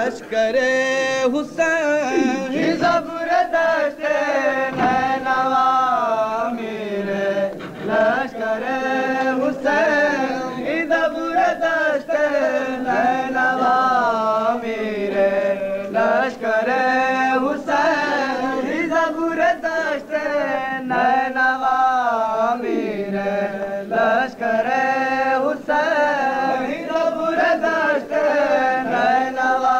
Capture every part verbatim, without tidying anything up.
Ameer-e-lashkar-e-Hussain, Hizabr-e-dasht-e-Nainawa, Ameer-e-lashkar-e-Hussain, Hizabr-e-dasht-e-Nainawa, Ameer-e-lashkar-e-Hussain, Hizabr-e-dasht-e-Nainawa, Ameer-e-lashkar-e-Hussain, Hizabr-e-dasht-e-Nainawa,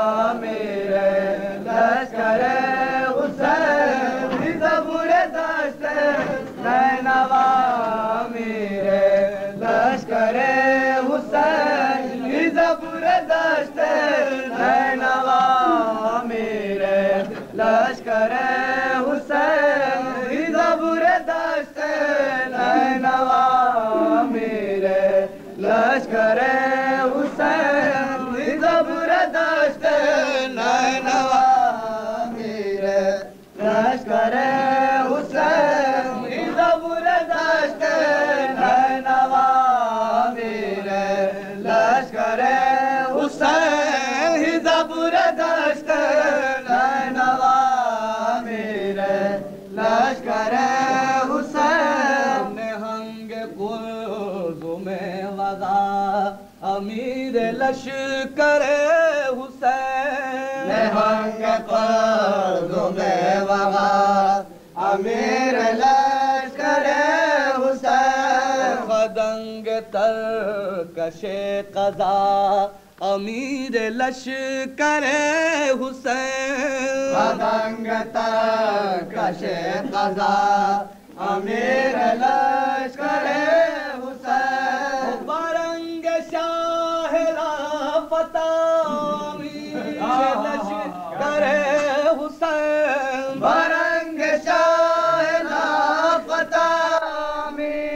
Ameer-e-lashkar-e-Hussain, Hizabr-e-dasht-e-Nainawa, Ameer-e-lashkar-e-Hussain, Hizabr-e-dasht-e-Nainawa, Ameer-e-lashkar-e-Hussain, Hizabr-e-dasht-e-Nainawa, Ameer-e-lashkar-e-Hussain, Hizabr-e-dasht-e-Nainawa, Ameer-e-lashkar-e-Hussain, Hizabr-e-dasht-e-Nainawa, Ameer-e-lashkar-e-Hussain, Hizabr-e-dasht-e-Nainawa, Ameer-e-lashkar-e-Hussain. Ameer-e-lashkar-e-Hussain, Ameer-e-lashkar-e-Hussain, Ameer-e-lashkar-e-Hussain, Khadang tarkash-e-qaza, Ameer-e-lashkar-e-Hussain, Khadang tarkash-e-qaza, Ameer-e-lashkar-e-Hussain, Barang shah-e-Fatah, Ameer-e-lashkar-e-Hussain, Barang shah-e-Fatah,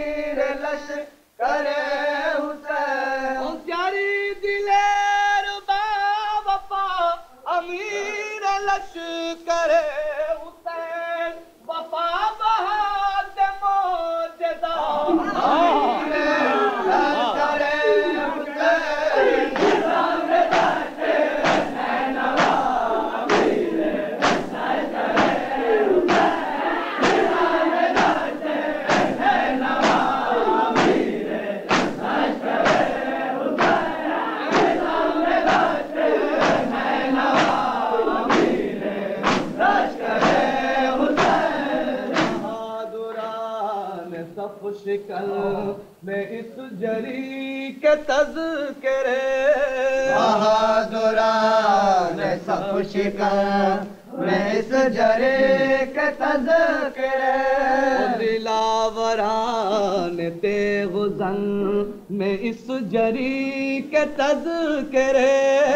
Ameer-e-lashkar-e-Hussain, Pyari diler ba-wafa, Ameer-e-lashkar-e-Hussain, wafa bahad mojeda, Ameer-e-lashkar-e-Hussain, Hizabr-e-dasht-e-Nainawa, शिकल में इस जरी के तज़किरे, बहादुरान सब शिकल में इस जरी के तज़किरे, दिलावरान तेग़ुज़न में इस जरी के तज़किरे,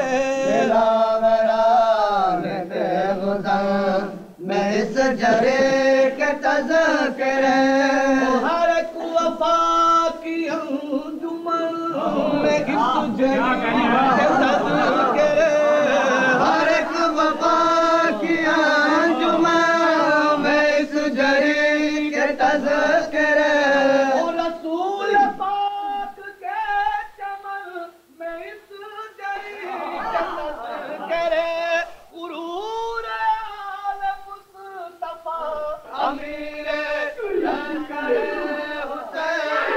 दिलावरान तेग़ुज़न में इस जरी के तज़किरे, हर एक वफ़ा की अंजुमन में इस जरी के तज़किरे, हर एक वफ़ा की अंजुमन में इस जरी के तज़किरे, रसूल पाक के चमन में इस जरी के तज़किरे, गुरूर आल मुस्तफ़ा, अमीर-ए-लश्कर-ए-हुसैन,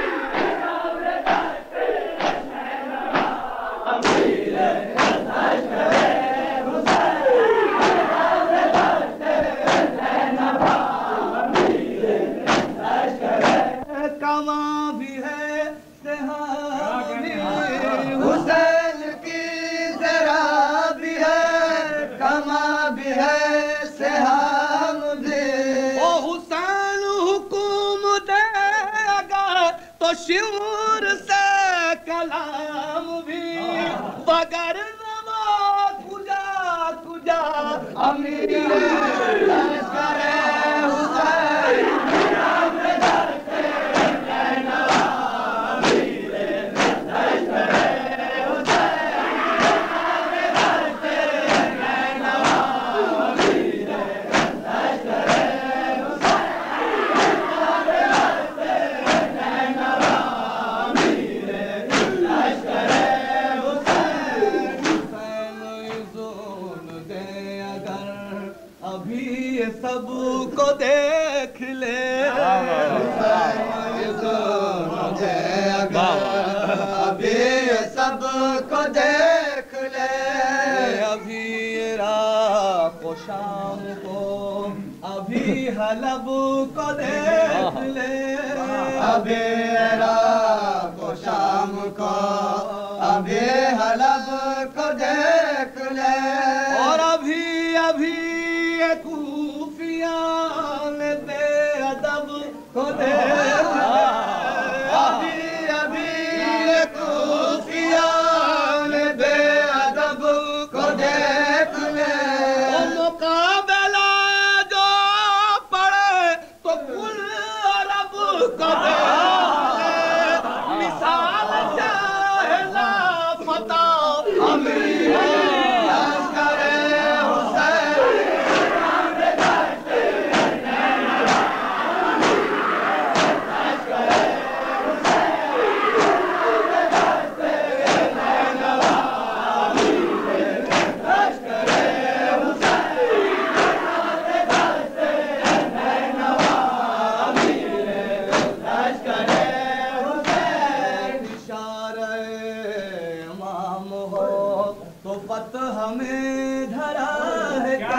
कमा भी है सहाबी, हुसैन की ज़रा भी है, कमा भी है, सहाब भी, ओ हुसैन हुकुम देगा तो शिवर से कलाम भी, बगर नमा कुजा कुजा अमीर-ए-लश्कर-ए-हुसैन, मुझे अगर अभी सबको देख ले, अभी रात को शाम को, अभी हलब को देख ले, अभी रात को शाम को, अभी हलब को देख ले, और अभी अभी ये खूफियां बेअदब को देख ले, अभी अभी ये खूफियां बेअदब को देख ले, मुकाबला जो पड़े तो कुल अरब को देख ले, मिसाल चाहे लापता अमीर-ए-लशकर-ए-हुसैन, हमें धरा है क्या,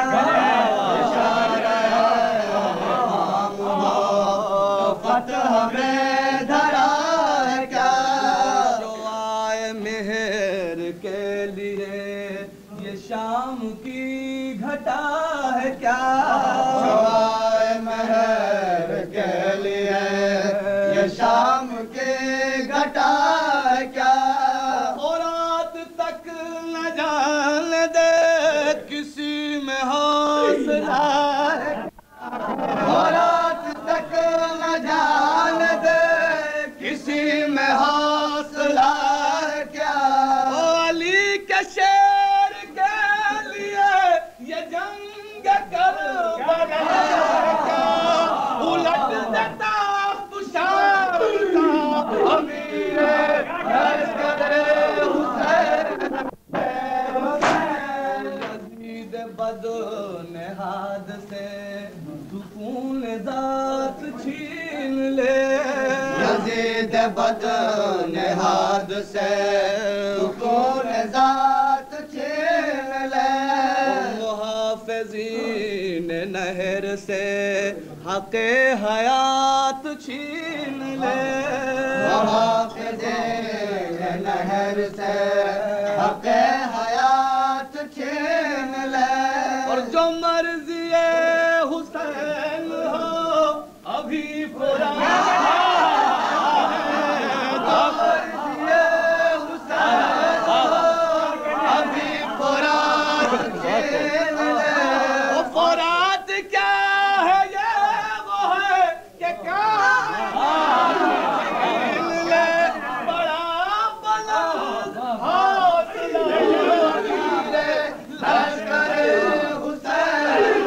फतह हमें धरा है क्या, जो आए मेहर के लिए ये शाम की घटा है क्या, जो आए मेहर के लिए ये शाम की घटा है क्या, और रात तक न जान दे किसी में हौसला है, और रात तक न जान दे किसी में हौसला है क्या, ओ अली के शेर के लिए ये जंग करबला क्या, उलट देता तुषार का अमीर-ए-हुसैन, बद-नेहाद से सुकून ज़ात छीन ले, यज़ीद बद-नेहाद से सुकून ज़ात छीन ले, मुहाफ़िज़ीन नहर से हक़े हयात छीन ले, मुहाफ़िज़ीन नहर से हक़े हयात छीन ले, और जो मर्ज़ी हुसैन हो अभी पुराना फौरात क्या है ये वो है कि ले बड़ा बुलंद हौसला, लश्कर-ए-हुसैन,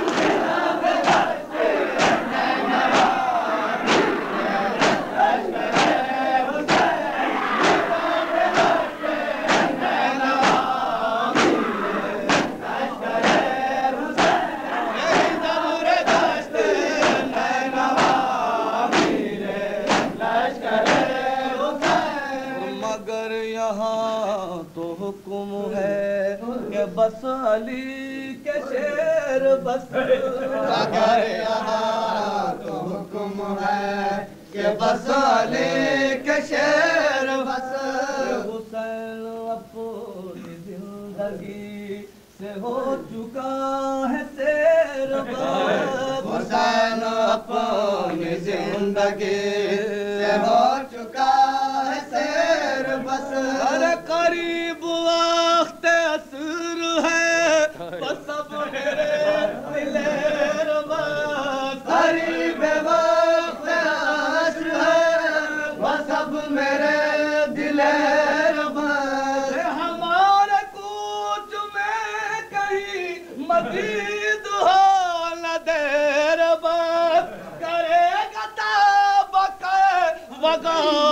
मगर यहाँ तो हुक्म है कि बस अली के शेर बस, मगर यहाँ तो हुक्म है कि बस अली के शेर बस, हुसैन अपनी जिंदगी से हो चुका है शेर बस, हुसैन अपनी जिंदगी से हो चुका है शेर बस, अरे करीब वक्त असर है बस अब मेरे दिलेर बस, करीब वक्त असर है बस अब मेरे दिलेर बस, हमारे कूच में कहीं मजीद हो न देर बस, करेगा ताबक वगा